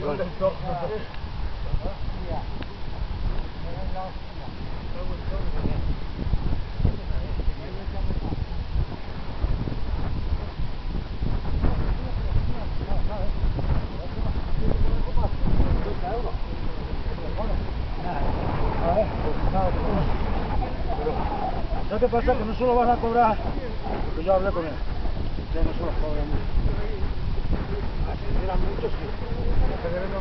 contento. ¿Sabes qué pasa? Que no solo van a cobrar, porque yo hablé con él, que no solo cobran mucho. Si dieran mucho, sí.